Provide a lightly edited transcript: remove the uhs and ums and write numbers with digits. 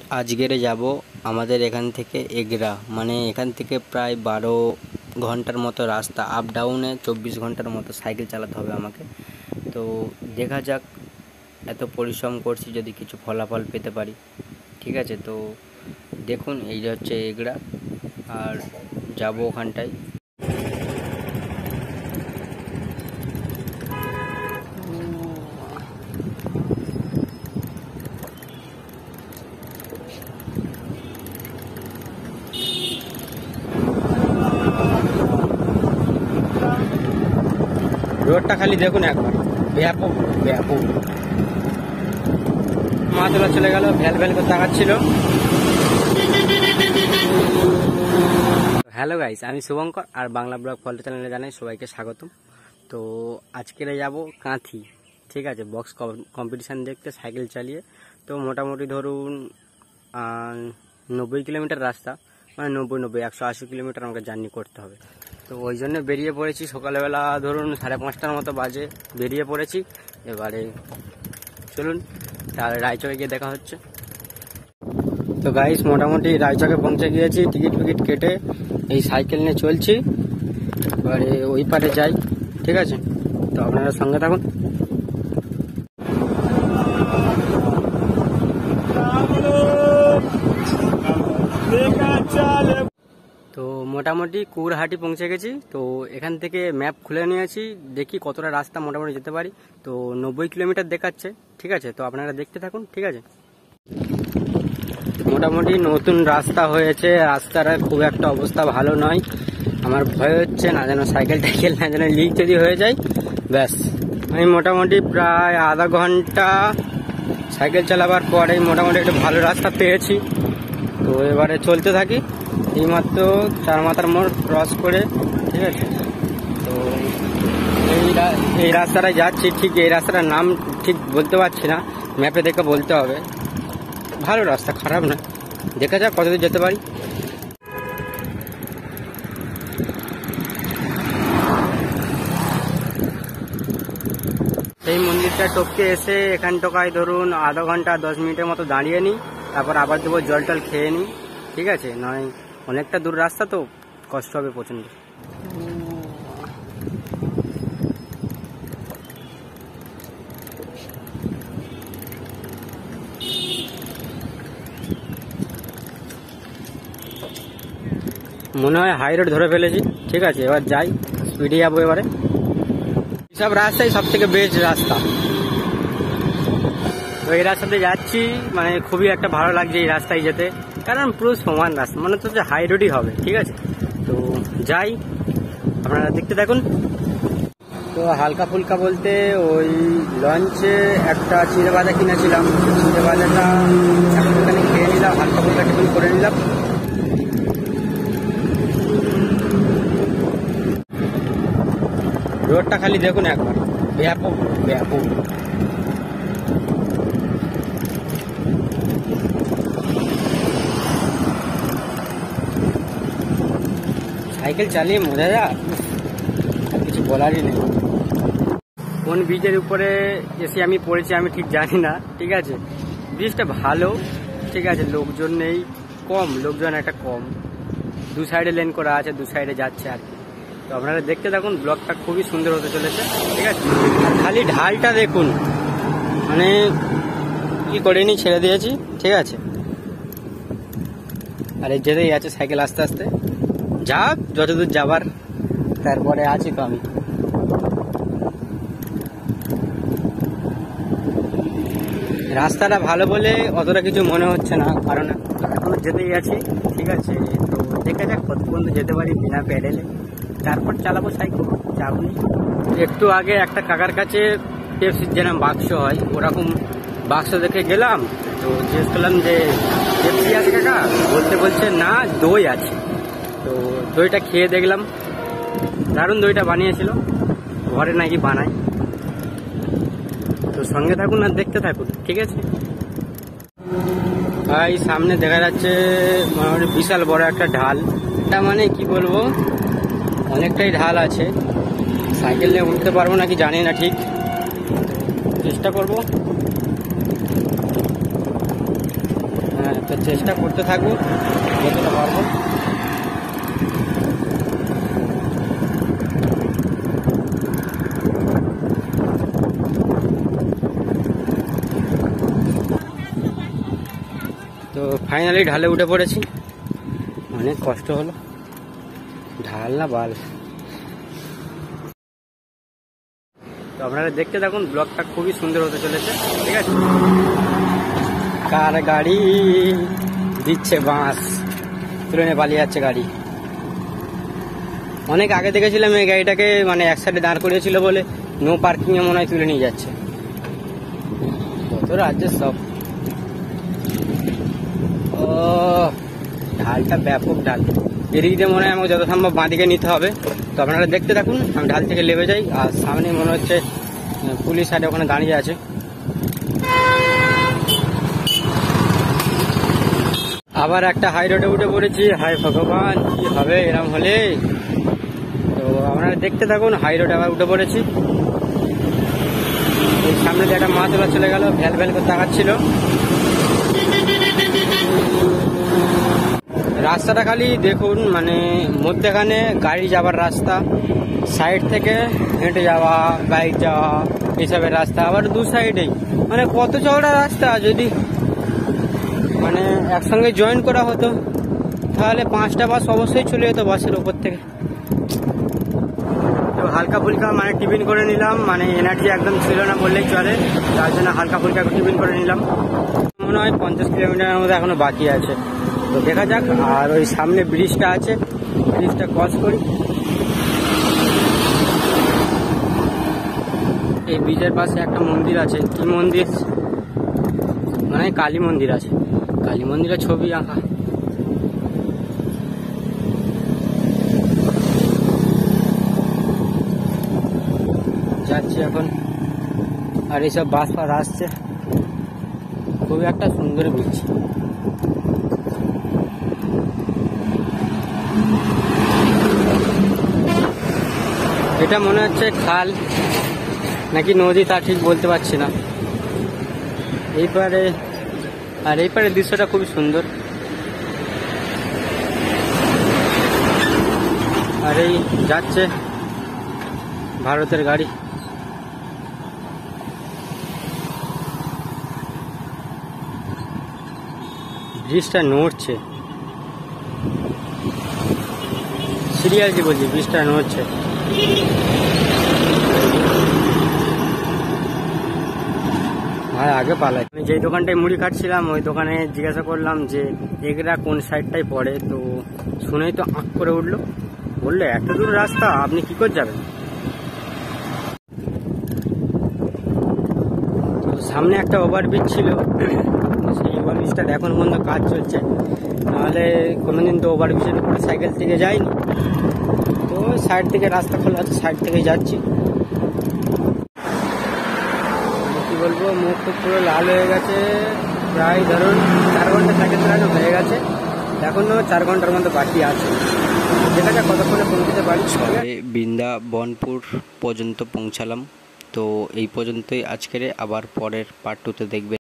আজকেরে যাব আমাদের এখান থেকে এগরা, মানে এখান থেকে প্রায় 12 ঘন্টার মতো রাস্তা, আপ ডাউনে 24 ঘন্টার মতো সাইকেল চালাতে হবে আমাকে। তো দেখা যাক, এত পরিশ্রম করছি যদি কিছু ফলাফল পেতে পারি। ঠিক আছে, তো দেখুন এই হচ্ছে এগরা, আর যাব ওখানটায়। রোডটা খালি দেখুন একবার, ব্যাপক ব্যাপক। মাছলা চলে গেল, ভ্যাল ভ্যাল করে তাকাচ্ছিল। হ্যালো গাইস, আমি শুভঙ্কর, আর বাংলা ব্লগ ফল্ট চ্যানেলে জানাই সবাইকে স্বাগতম। তো আজকে যাব কাঁথি, ঠিক আছে, বক্স কম্পিটিশান দেখতে সাইকেল চালিয়ে। তো মোটামুটি ধরুন 90 কিলোমিটার রাস্তা, মানে 180 কিলোমিটার আমাকে জার্নি করতে হবে। তো ওই জন্য বেরিয়ে পড়েছি সকালবেলা, ধরুন 5:30টার মতো বাজে বেরিয়ে পড়েছি। এবারে চলুন তাহলে রায়চকে গিয়ে দেখা হচ্ছে। তো গাইস, মোটামুটি রায়চকে পৌঁছে গিয়েছি, টিকিট ফিকিট কেটে এই সাইকেল নিয়ে চলছি। এবারে ওই পারে যাই, ঠিক আছে, তো আপনারা সঙ্গে থাকুন। তো মোটামুটি কুকুরহাটি পৌঁছে গেছি। তো এখান থেকে ম্যাপ খুলে নিয়েছি, দেখি কতটা রাস্তা মোটামুটি যেতে পারি। তো 90 কিলোমিটার দেখাচ্ছে, ঠিক আছে, তো আপনারা দেখতে থাকুন, ঠিক আছে। মোটামুটি নতুন রাস্তা হয়েছে, রাস্তার খুব একটা অবস্থা ভালো নয়। আমার ভয় হচ্ছে না যেন সাইকেল টাইকেল না যেন লিক যদি হয়ে যায়, ব্যাস। আমি মোটামুটি প্রায় আধা ঘন্টা সাইকেল চালাবার পরেই মোটামুটি একটু ভালো রাস্তা পেয়েছি। তো এবারে চলতে থাকি, এইমাত্র 4 মাথার মোড় ক্রস করে, ঠিক আছে। তো এই রাস্তাটায় যাচ্ছি, ঠিক এই রাস্তাটার নাম ঠিক বলতে পারছি না, ম্যাপে দেখে বলতে হবে। ভালো রাস্তা, খারাপ না, দেখা যাক কতদূর যেতে পারি। এই মন্দিরটা টপকে এসে এখান টোকায় ধরুন আধা ঘন্টা 10 মিনিটের মতো দাঁড়িয়ে নিই, তারপর আবার দেবো জল টল খেয়ে নিই, ঠিক আছে, নয় অনেকটা দূর রাস্তা, তো কষ্ট হবে প্রচণ্ড। মনে হয় হাই রোড ধরে ফেলেছি, ঠিক আছে, এবার যাই, স্পিডে যাবো এবারে। সব রাস্তাই সব থেকে বেস্ট রাস্তা। তো এই রাস্তাতে যাচ্ছি, মানে খুবই একটা ভালো লাগছে এই রাস্তায় যেতে, কারণ পুরো সমান রাস্তা, মনে হচ্ছে হাই রোডই হবে, ঠিক আছে। তো যাই, আপনারা দেখতে থাকুন। তো হালকা ফুলকা বলতে ওই লঞ্চে একটা চিড়ে ভাজা কিনেছিলাম, চিড়ে ভাজাটা একটুখানি খেয়ে নিলাম, হালকা ফুলকা টিফিন করে নিলাম। রোডটা খালি দেখুন একবার, ব্যাপক ব্যাপক। সাইকেল চালিয়ে মজা যা, আর কিছু বলারই নেই। কোন ব্রিজের উপরে এসে আমি পড়েছি আমি ঠিক জানি না, ঠিক আছে। ব্রিজটা ভালো, ঠিক আছে, লোকজন নেই, কম লোকজন, একটা কম, দু সাইডে লেন করা আছে, দু সাইডে যাচ্ছে আর কি। তো আপনারা দেখতে থাকুন, ব্লগটা খুবই সুন্দর হতে চলেছে, ঠিক আছে। আর খালি ঢালটা দেখুন, মানে কি করিনি, ছেড়ে দিয়েছি, ঠিক আছে। আর এই যেতেই আছে সাইকেল আস্তে আস্তে, যাক যতদূর যাবার, তারপরে আছি তো আমি। রাস্তাটা ভালো বলে অতটা কিছু মনে হচ্ছে না, কারণ এখনো যেতেই আছি, ঠিক আছে। তো দেখা যাক কত পর্যন্ত যেতে পারি বিনা প্যাডেলে, তারপর চালাবো সাইকেল, চাপ নেই। একটু আগে একটা কাকার কাছে পেপসির যেরকম বাক্স হয় ওরকম বাক্স দেখে গেলাম, তো জিজ্ঞেস করলাম যে পেপসি আছে কাকা, বলছে না দই আছে। তো দইটা খেয়ে দেখলাম, দারুণ দইটা বানিয়েছিল, ঘরে নাকি বানায়। তো সঙ্গে থাকুন আর দেখতে থাকুন, ঠিক আছে। ভাই সামনে দেখা যাচ্ছে মোটামুটি বিশাল বড় একটা ঢাল, এটা মানে কি বলবো, অনেকটাই ঢাল আছে, সাইকেল নিয়ে উঠতে পারবো নাকি জানি না, ঠিক চেষ্টা করবো। হ্যাঁ তো চেষ্টা করতে থাকবো যতটা পারবো। তো ফাইনালি ঢালে উঠে পড়েছি, অনেক কষ্ট হলো, ঢাল না বাল। তো আপনারা দেখতে থাকুন, ব্লগটা খুবই সুন্দর হতে চলেছে, ঠিক আছে। কার গাড়ি দিচ্ছে বাঁশ, তুলে নিয়ে পালিয়ে যাচ্ছে গাড়ি। অনেক আগে দেখেছিলাম এই গাড়িটাকে, মানে এক সাইডে দাঁড় করিয়েছিল বলে নো পার্কিং এ মনে হয় তুলে নিয়ে যাচ্ছে। কত রাজ্যের সব। ও ঢালটা ব্যাপক ঢাল, এদিক দিয়ে মনে হয় আমাকে যত সম্ভব বাঁদিকে নিতে হবে। তো আপনারা দেখতে থাকুন, আমি ঢাল থেকে নেমে যাই। আর সামনে মনে হচ্ছে পুলিশ সাইডে ওখানে দাঁড়িয়ে আছে। আবার একটা হাই রোডে উঠে পড়েছি, হাই ভগবান কি হবে এরম হলে। তো আপনারা দেখতে থাকুন, হাই রোডে আবার উঠে পড়েছি। এই সামনে দিয়ে একটা মাছ চলে গেল, ভ্যাল ভ্যাল করে তাকাচ্ছিল। রাস্তাটা খালি দেখুন, মানে মধ্যেখানে গাড়ি যাবার রাস্তা, সাইড থেকে হেঁটে যাওয়া, বাইক যাওয়া, এইসবের রাস্তা, আবার দু সাইডেই, মানে কত চওড়া রাস্তা। যদি মানে একসঙ্গে জয়েন করা হতো তাহলে 5টা বাস অবশ্যই চলে যেত বাসের ওপর থেকে। তো হালকা ফুলকা মানে টিফিন করে নিলাম, মানে এনার্জি একদম ছিল না বললেই চলে, তার জন্য হালকা ফুলকা টিফিন করে নিলাম। মনে হয় 50 কিলোমিটারের মধ্যে এখনো বাকি আছে, তো দেখা যাক। আর ওই সামনে ব্রিজটা আছে, ব্রিজটা ক্রস করি। এই ব্রিজের পাশে একটা মন্দির আছে, কি মন্দির মানে কালী মন্দির আছে, কালী মন্দিরের ছবি আঁকা। যাচ্ছি এখন, আর এইসব বাস ফাস আসছে, খুবই একটা সুন্দর ব্রিজ। এটা মনে হচ্ছে খাল নাকি নদী তা ঠিক বলতে পারছি না। এইপারে আর এইপারে দৃশ্যটা খুবই সুন্দর। আর এই যাচ্ছে ভারতের গাড়ি। ব্রিজটা নড়ছে, সিরিয়াসলি বলছি, ব্রিজটা নড়ছে। আর আগে পালাই। আমি যেই দোকানটায় মুড়ি খাচ্ছিলাম ওই দোকানে জিজ্ঞাসা করলাম যে এগরা কোন সাইডটাই পড়ে, তো শুনেই তো আঁক করে উঠলো, বললো এত দূর রাস্তা আপনি কি করে যাবেন। তো সামনে একটা ওভারব্রিজ ছিল, সেই ওভারব্রিজটার এখন পর্যন্ত কাজ চলছে, নাহলে কোনোদিন তো ওভারব্রিজের উপরে সাইকেল থেকে যায়নি। তো সাইড থেকে রাস্তা খোলা আছে, সাইড থেকেই যাচ্ছি। কি বলবো, মুখ তো পুরো লাল হয়ে গেছে, প্রায় ধরুন 4 ঘন্টা সাইকেল চালানো হয়ে গেছে, এখনো 4 ঘন্টার মধ্যে বাকি আছে। দেখা যাক কতক্ষণে পৌঁছতে পারি। বৃন্দাবনপুর পর্যন্ত পৌঁছালাম। তো এই পর্যন্তই আজকের, আবার পরের পার্ট 2তে দেখবেন।